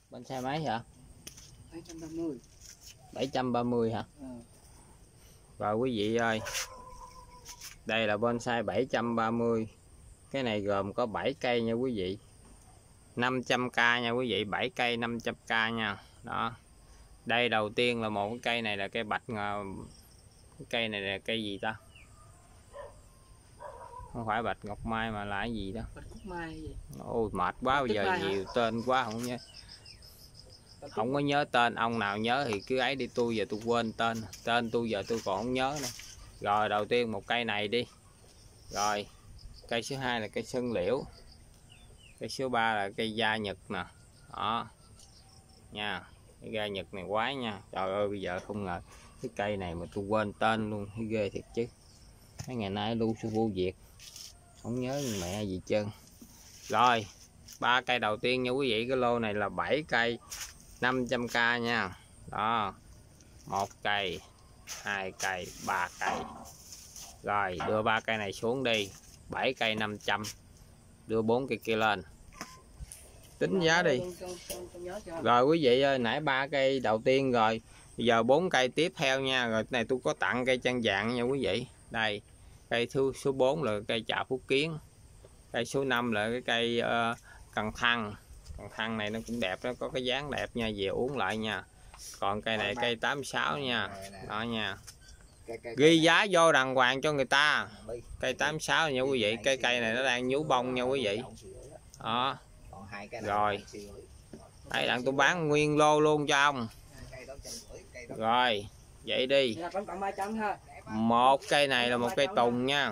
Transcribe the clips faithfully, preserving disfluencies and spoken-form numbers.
Bonsai mấy hả? bảy trăm ba mươi. bảy trăm ba mươi hả? Ừ. Rồi quý vị ơi, đây là bonsai bảy trăm ba mươi. Cái này gồm có bảy cây nha quý vị, năm trăm k nha quý vị, bảy cây năm trăm k nha. Đó, đây đầu tiên là một cái cây này là cây bạch, cái cây này là cây gì ta? Không phải bạch ngọc mai mà là cái gì đó? Bạch cúc mai gì? Ôi mệt quá, bây giờ nhiều hả? Tên quá không nhớ, không có nhớ tên. Ông nào nhớ thì cứ ấy đi, tôi giờ tôi quên tên tên tôi giờ tôi còn không nhớ nữa. Rồi đầu tiên một cây này đi. Rồi cây số hai là cây sơn liễu, cây số ba là cây da nhật nè. Đó nha, cái da nhật này quái nha. Trời ơi bây giờ không ngờ cái cây này mà tôi quên tên luôn, thấy ghê thiệt chứ. Mấy ngày nay lưu sư vô việc không nhớ mẹ gì trơn. Rồi ba cây đầu tiên nha quý vị, cái lô này là bảy cây năm trăm k nha. Đó, một cây, hai cây, ba cây. Rồi đưa ba cây này xuống đi, bảy cây năm trăm, đưa bốn cây kia lên tính giá đi. Rồi quý vị ơi, nãy ba cây đầu tiên rồi, bây giờ bốn cây tiếp theo nha. Rồi này tôi có tặng cây chân vàng nha quý vị. Đây cây thứ số bốn là cây trà Phú Kiến, cây số năm là cái cây uh, cần thăng. Cần thăng này nó cũng đẹp, nó có cái dáng đẹp nha, về uống lại nha. Còn cây này cây tám sáu nha. Đó nha, ghi giá vô đàng hoàng cho người ta. Cây tám sáu nha quý vị, cái cây này nó đang nhú bông nha quý vị. Đó rồi, đây đặng tôi bán nguyên lô luôn cho ông. Rồi vậy đi, một cây này là một cây tùng nha.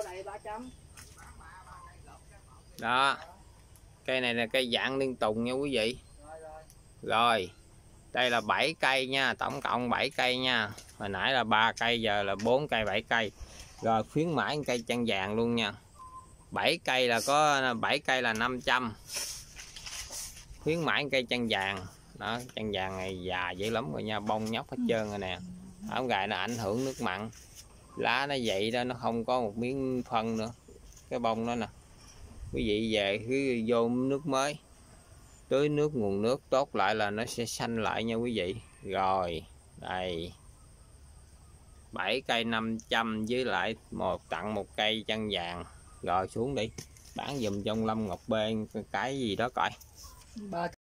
Đó, cây này là cây dạng liên tùng nha quý vị. Rồi đây là bảy cây nha, tổng cộng bảy cây nha. Hồi nãy là ba cây, giờ là bốn cây, bảy cây. Rồi khuyến mãi cây chân vàng luôn nha. bảy cây là có bảy cây là năm trăm. Khuyến mãi cây chân vàng. Đó, chân vàng này già dữ lắm rồi nha, bông nhóc hết trơn rồi nè. Ống gài nó ảnh hưởng nước mặn, lá nó vậy đó, nó không có một miếng phân nữa. Cái bông đó nè, quý vị về cứ vô nước mới, tưới nước nguồn nước tốt lại là nó sẽ xanh lại nha quý vị. Rồi đây bảy cây năm trăm với lại một tặng một cây chân vàng. Rồi xuống đi bán dùm trong Lâm Ngọc B cái gì đó coi.